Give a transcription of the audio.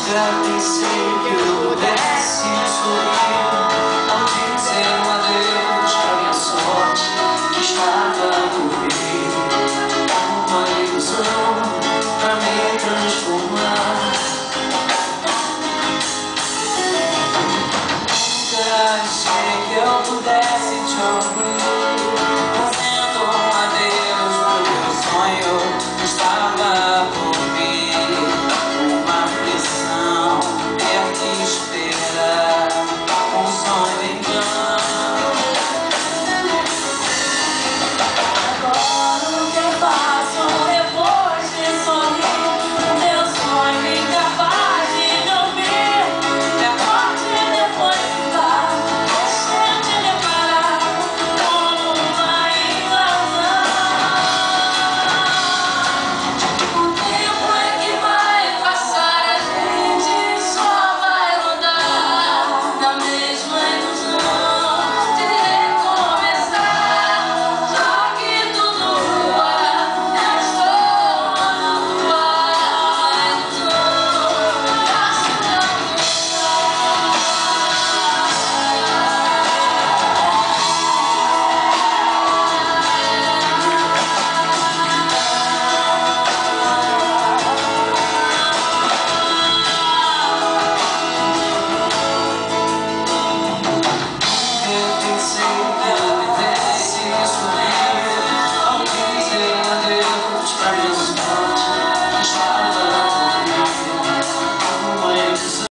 Já pensei que eu pudesse sorrir ao dizer um adeus pra minha sorte que estava por vir. Uma ilusão pra me transformar.